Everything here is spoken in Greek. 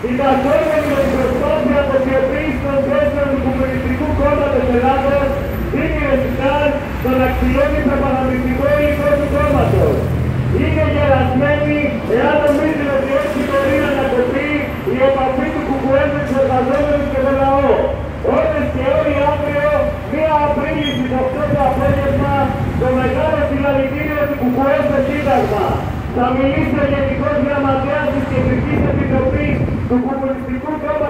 Συναντώμενοι με την προσπάθεια αποσιωπής των θέσεων του Κομμουνιστικού Κόμματος Ελλάδος, δίνει ρεσιτάλ στον αξιώδη προπαγανδιστικό υλικό του κόμματος. Είναι γερασμένοι εάν νομίζουν ότι έτσι μπορεί να ανακοπεί η επαφή του ΚΚΕ με τους εργαζόμενους και τον λαό. Όλες και όλοι αύριο, 1 Απρίλη στις 8 το απόγευμα, το μεγάλο συλλαλητήριο του ΚΚΕ στο Σύνταγμα. Θα μιλήσει ο Γενικός Γραμματέας της Κεντρικής Επιτροπής του Κομμουνιστικού Κόμματος